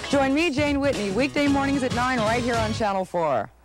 Join me, Jane Whitney, weekday mornings at 9 right here on Channel 4.